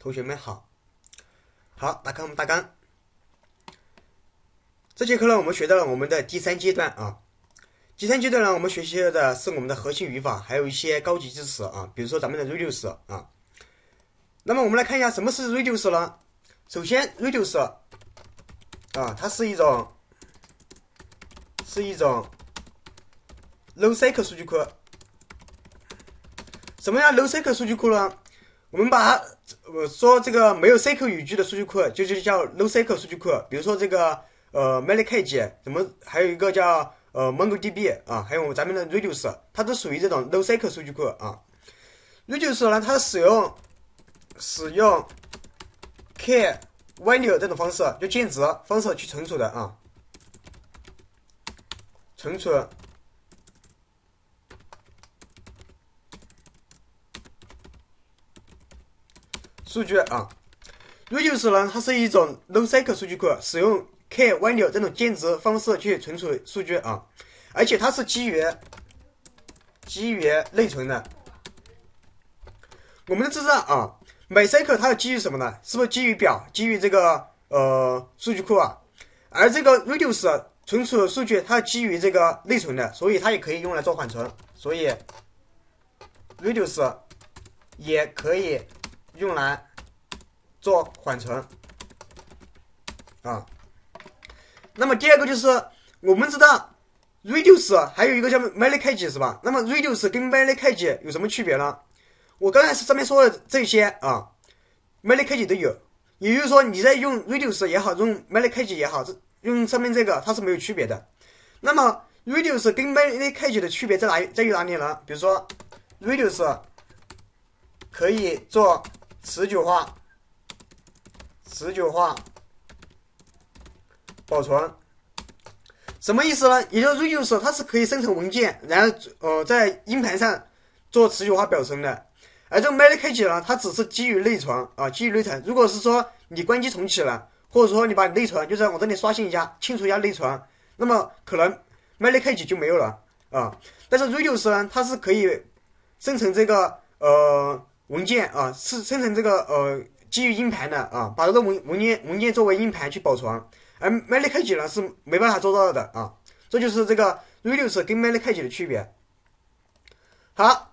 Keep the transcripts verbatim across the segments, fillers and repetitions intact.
同学们好，好，打开我们大纲。这节课呢，我们学到了我们的第三阶段啊。第三阶段呢，我们学习的是我们的核心语法，还有一些高级知识啊，比如说咱们的 reduce 啊。那么我们来看一下什么是 reduce 呢？首先 reduce 啊，它是一种是一种 NoSQL 数据库。什么叫 NoSQL 数据库呢？我们把它呃说这个没有 S Q L 语句的数据库，就就叫 NoSQL 数据库。比如说这个呃 Mailcage， 怎么还有一个叫呃 MongoDB 啊，还有咱们的 Reduce， 它都属于这种 NoSQL 数据库啊。Reduce 呢，它使用使用 Key Value 这种方式，就键值方式去存储的啊，存储数据啊。Reduce 呢，它是一种 NoSQL 数据库，使用 Key Value 这种键值方式去存储数据啊，而且它是基于基于内存的。我们都知道啊 ，MySQL 它是基于什么呢？是不是基于表，基于这个呃数据库啊？而这个 Reduce 存储数据，它是基于这个内存的，所以它也可以用来做缓存，所以 Reduce 也可以用来做缓存啊。那么第二个就是我们知道 Reduce 还有一个叫 Mailcage 是吧？那么 Reduce 跟 Mailcage 有什么区别呢？我刚才是上面说的这些啊 ，Mailcage 都有，也就是说你在用 Reduce 也好，用 Mailcage 也好，用上面这个它是没有区别的。那么 Reduce 跟 Mailcage 的区别在哪在于哪里呢？比如说 Reduce 可以做持久化。持久化保存什么意思呢？也就是 Reduce 它是可以生成文件，然后呃在硬盘上做持久化保存的，而这个 Mailcage 呢，它只是基于内存啊，基于内存。如果是说你关机重启了，或者说你把内存就是往这里刷新一下，清除一下内存，那么可能 Mailcage 就没有了啊。但是 Reduce 呢，它是可以生成这个呃文件啊，是生成这个呃。基于硬盘的啊，把这个文文件文件作为硬盘去保存，而 Mailcage 呢是没办法做到的啊，这就是这个 Reduce 跟 Mailcage 的区别。好，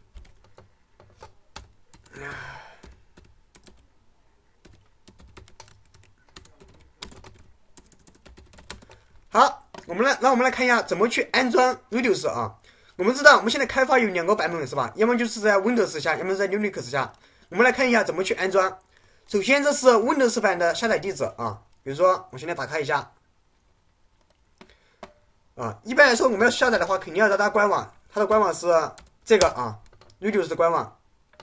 好，我们来，让我们来看一下怎么去安装 Reduce 啊。我们知道我们现在开发有两个版本是吧？要么就是在 Windows 下，要么在 Linux 下。我们来看一下怎么去安装。首先，这是 Windows 版的下载地址啊，比如说我现在打开一下啊。一般来说，我们要下载的话，肯定要到它官网，它的官网是这个啊 ，Reduce 的官网。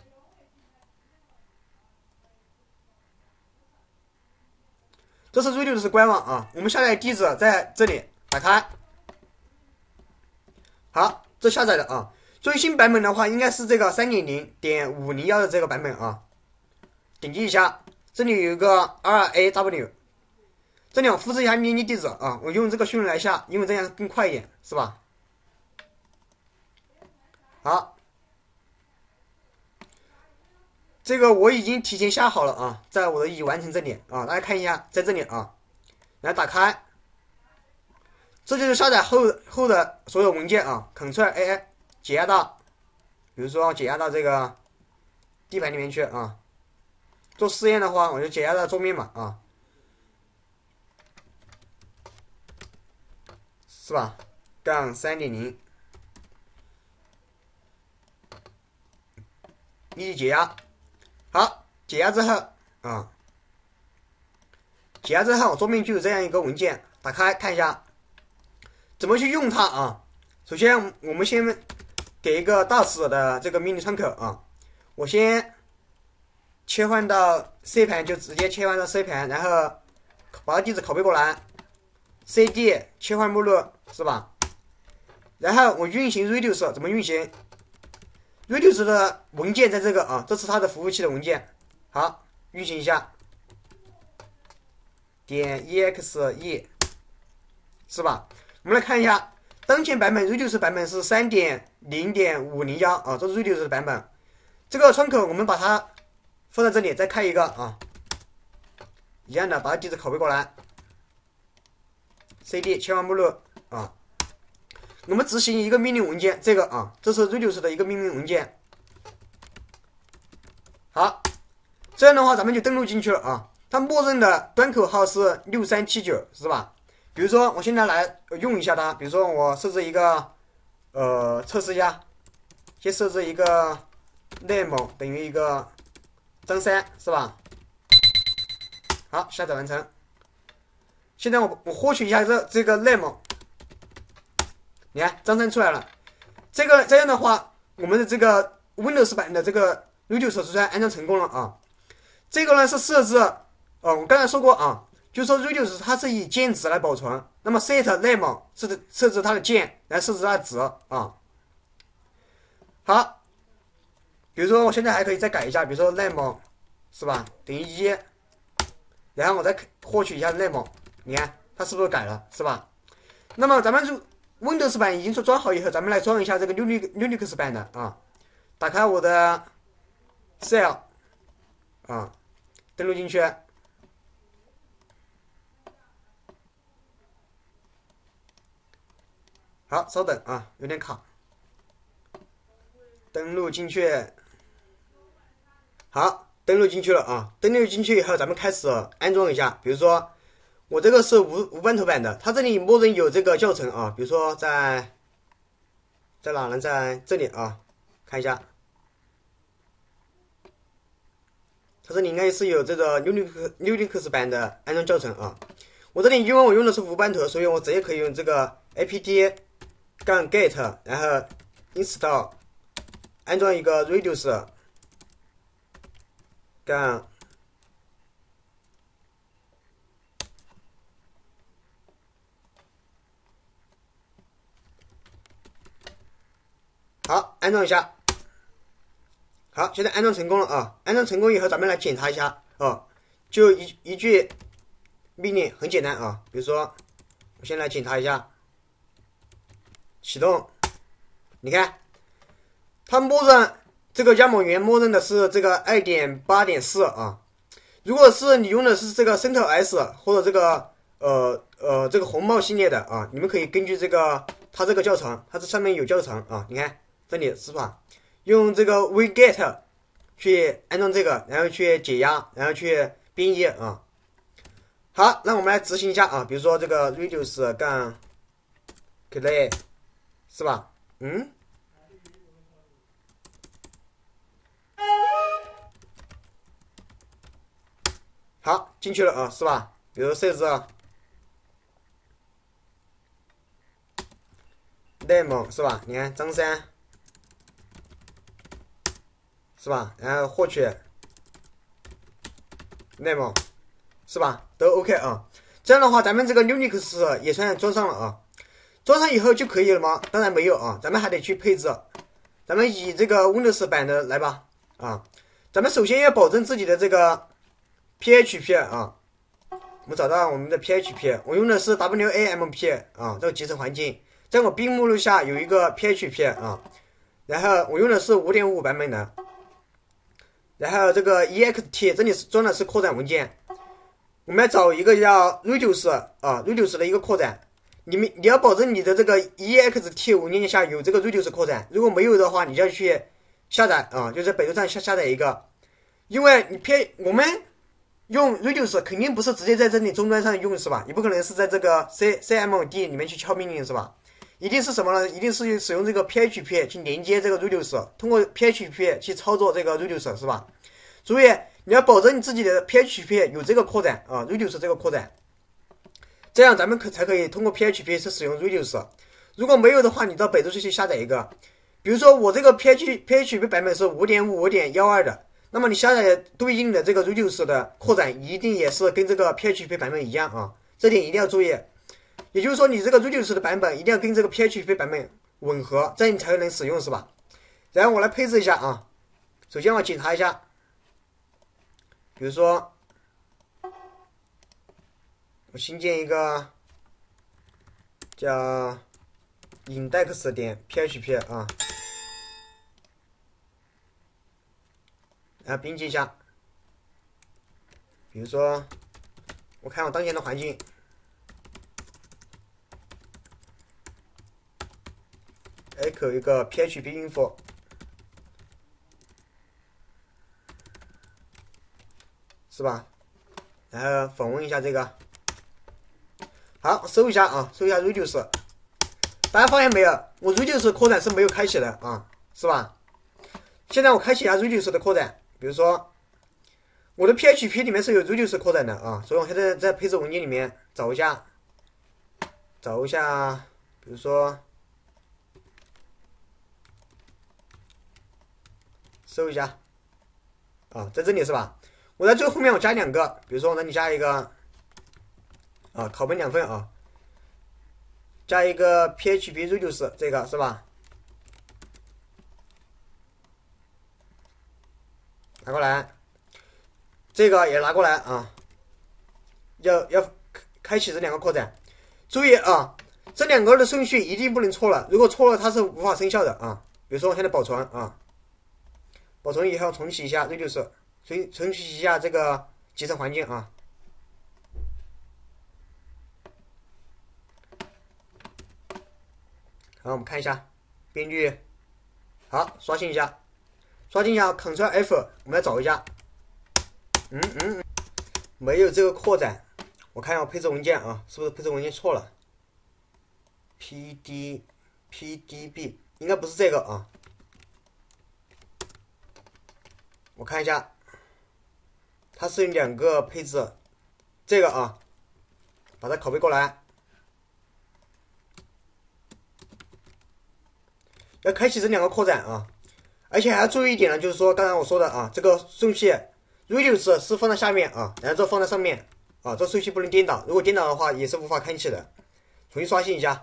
这是 Reduce 的官网啊，我们下载地址在这里，打开。好，这下载了啊。最新版本的话，应该是这个 三点零点五零一 的这个版本啊。点击一下，这里有一个 R A W， 这里我复制一下捏捏地址啊，我用这个迅雷来下，因为这样更快一点，是吧？好，这个我已经提前下好了啊，在我的已完成这里啊，大家看一下，在这里啊，来打开，这就是下载后后的所有文件啊 ，Ctrl A 解压到，比如说解压到这个 D 盘里面去啊。做试验的话，我就解压到桌面嘛啊，是吧？杠三点零，立即解压。好，解压之后啊，解压之后桌面就有这样一个文件，打开看一下怎么去用它啊。首先我们先给一个大使的这个命令窗口啊，我先切换到 C 盘，就直接切换到 C 盘，然后把地址拷贝过来 ，C D 切换目录是吧？然后我运行 Reduce 怎么运行 ？Reduce 的文件在这个啊，这是它的服务器的文件。好，运行一下，点 E X E 是吧？我们来看一下，当前版本 Reduce 版本是 三点零点五零一 啊，这是 Reduce 的版本。这个窗口我们把它放在这里，再开一个啊，一样的，把地址拷贝过来 ，cd 切换目录啊，我们执行一个命令文件，这个啊，这是 Reduce 的一个命令文件。好，这样的话咱们就登录进去了啊。它默认的端口号是六三七九，是吧？比如说我现在来用一下它，比如说我设置一个呃测试一下，先设置一个 name 等于一个张三，是吧？好，下载完成。现在我我获取一下这这个 name， 你看张三出来了。这个这样的话，我们的这个 Windows 版的这个 Reduce 虽然安装成功了啊。这个呢是设置，呃，我刚才说过啊，就是说 Reduce 它是以键值来保存，那么 set name 是设置它的键，来设置它的值啊。好，比如说我现在还可以再改一下，比如说 name 是吧，等于一，然后我再获取一下 name， 你看它是不是改了，是吧？那么咱们就 Windows 版已经说装好以后，咱们来装一下这个 Linux Linux 版的啊。打开我的 Shell 啊，登录进去。好，稍等啊，有点卡。登录进去。好，登录进去了啊。登录进去以后，咱们开始安装一下。比如说，我这个是无无斑头版的，它这里默认有这个教程啊。比如说在在哪呢？在这里啊，看一下。它这里应该是有这个 Linux Linux 版的安装教程啊。我这里因为我用的是无斑头，所以我直接可以用这个 apt 杠 get， 然后 install 安装一个 Reduce 杠好，安装一下。好，现在安装成功了啊！安装成功以后，咱们来检查一下啊。就一一句命令，很简单啊。比如说，我先来检查一下，启动。你看，它默认这个压模源默认的是这个 二点八点四 啊。如果是你用的是这个 CentOS 或者这个呃呃这个红帽系列的啊，你们可以根据这个它这个教程，它这上面有教程啊。你看这里是吧？用这个 wget 去安装这个，然后去解压，然后去编译啊。好，那我们来执行一下啊，比如说这个 reduce 杠 play 是吧？嗯，好，进去了啊，是吧？比如设置 name 是吧？你看张三。是吧？然后获取 name 是吧？都 OK 啊。这样的话，咱们这个 Linux 也算装上了啊。装上以后就可以了吗？当然没有啊，咱们还得去配置。咱们以这个 Windows 版的来吧啊。咱们首先要保证自己的这个 P H P 啊。我们找到我们的 P H P， 我用的是 W A M P 啊，这个集成环境。在我bin目录下有一个 P H P 啊，然后我用的是 五点五五 版本的。然后这个 ext 这里是装的是扩展文件，我们要找一个叫 reduce 啊 reduce 的一个扩展，你们你要保证你的这个 ext 文件下有这个 reduce 扩展，如果没有的话，你就要去下载啊，就在百度上下下载一个，因为你偏我们用 reduce 肯定不是直接在这里终端上用是吧？你不可能是在这个 c cmd 里面去敲命令是吧？一定是什么呢？一定是使用这个 P H P 去连接这个 Reduce， 通过 P H P 去操作这个 Reduce 是吧？注意，你要保证你自己的 P H P 有这个扩展啊 ，Reduce 这个扩展，这样咱们可才可以通过 P H P 是使用 Reduce。如果没有的话，你到百度去下载一个。比如说我这个 P H P 版本是 五点五点一二 的，那么你下载对应的这个 Reduce 的扩展一定也是跟这个 P H P 版本一样啊，这点一定要注意。也就是说，你这个 Reduce 的版本一定要跟这个 P H P 版本吻合，这样你才能使用，是吧？然后我来配置一下啊。首先我检查一下，比如说我新建一个叫 index 点 P H P 啊，然后编辑一下， 比如说，我看我当前的环境。echo 一个 P H P info， 是吧？然后访问一下这个，好，搜一下啊，搜一下 Reduce。大家发现没有？我 Reduce 扩展是没有开启的啊，是吧？现在我开启一下 Reduce 的扩展，比如说我的 P H P 里面是有 Reduce 扩展的啊，所以我现在在配置文件里面找一下，找一下，比如说。搜一下，啊，在这里是吧？我在最后面我加两个，比如说我这里加一个，啊，考本两份啊，加一个 P H P Reduce 这个是吧？拿过来，这个也拿过来啊，要要开启这两个扩展，注意啊，这两个的顺序一定不能错了，如果错了它是无法生效的啊。比如说我现在保存啊。保存以后重启一下 Reduce， 重重启一下这个集成环境啊。好，我们看一下编剧，好，刷新一下，刷新一下 Ctrl F， 我们来找一下，嗯嗯，没有这个扩展，我看一下我配置文件啊，是不是配置文件错了 ？P D P D B 应该不是这个啊。我看一下，它是有两个配置，这个啊，把它拷贝过来，要开启这两个扩展啊，而且还要注意一点呢，就是说刚才我说的啊，这个顺序 Reduce 是放在下面啊，然后这放在上面啊，这顺序不能颠倒，如果颠倒的话也是无法开启的。重新刷新一下。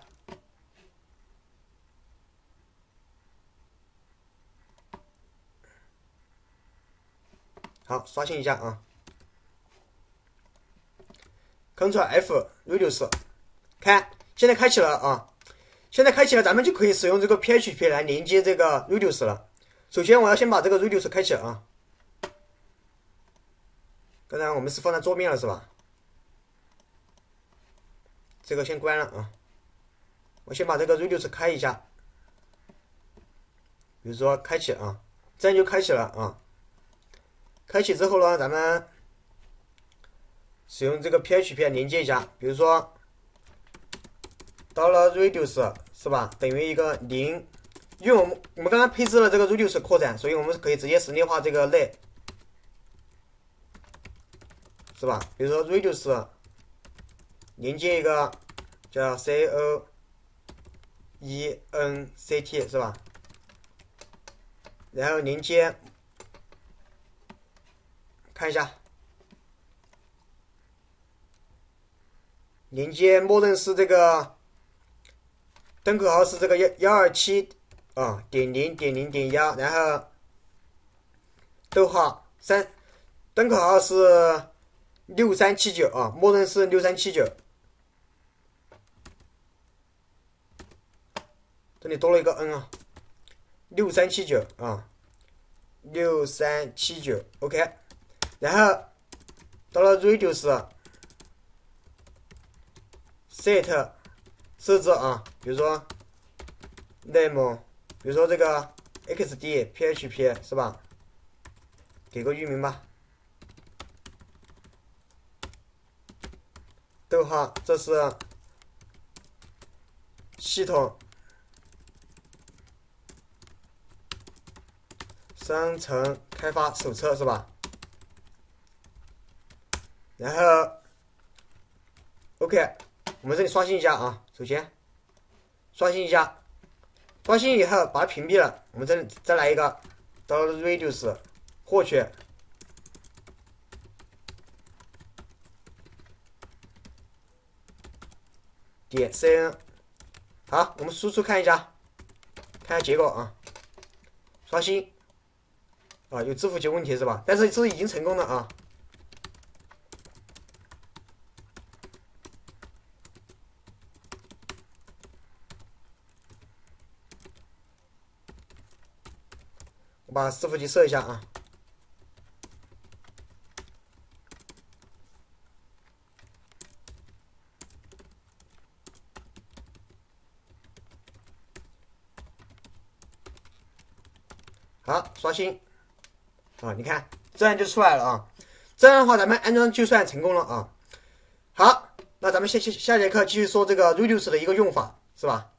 好，刷新一下啊 ，Ctrl F Reduce， 看，现在开启了啊，现在开启了，咱们就可以使用这个 P H P 来连接这个 Reduce 了。首先我要先把这个 Reduce 开启啊，刚才我们是放在桌面了是吧？这个先关了啊，我先把这个 Reduce 开一下，比如说开启啊，这样就开启了啊。开启之后呢，咱们使用这个 P H P 来连接一下，比如说到了 Reduce 是吧，等于一个零，因为我们我们刚刚配置了这个 Reduce 扩展，所以我们可以直接实例化这个类，是吧？比如说 Reduce 连接一个叫 C O E N C T 是吧？然后连接。看一下，连接默认是这个登口号是这个幺幺二七啊点零点零点幺，然后逗号三，登口号是六三七九啊，默认是六三七九，这里多了一个 N 啊，六三七九啊，六三七九 OK。然后到了 Reduce set 设置啊，比如说 name， 比如说这个 xd P H P 是吧？给个域名吧。逗号，这是系统生成开发手册是吧？然后 OK， 我们这里刷新一下啊，首先刷新一下，刷新以后把它屏蔽了，我们这里再来一个，到 Reduce 获取点 cn， 好，我们输出看一下，看一下结果啊，刷新啊，有字符节问题是吧？但是这已经成功了啊。我把伺服器设一下啊。 好，刷新啊，你看这样就出来了啊。这样的话，咱们安装就算成功了啊。好，那咱们下下下节课继续说这个 Reduce 的一个用法，是吧？